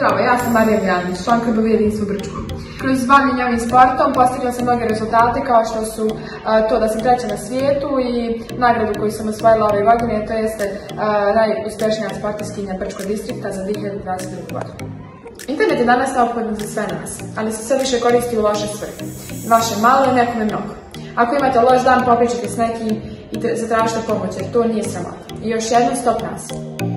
Zdravo, ja sam Marija Mijanić, članka Novi jedinstvo Brčko. Kroz bavljenje ovim sportom postigla sam mnoge rezultate kao što su to da sam treća na svijetu i nagradu koju sam osvojila ove godine, to jeste najuspešnija sportistkinja Brčkog distrikta za 2022. godinu. Internet je danas neophodan za sve nas, ali se sve više koristi u loše svrhe. Vaše malo i nekome mnogo. Ako imate loš dan, popričajte s nekim i zatražite pomoć jer to nije sramota. I još jednom, stop nasilju.